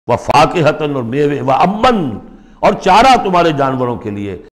व फाकिहतन और मेवे व अम्मन और चारा तुम्हारे जानवरों के लिए।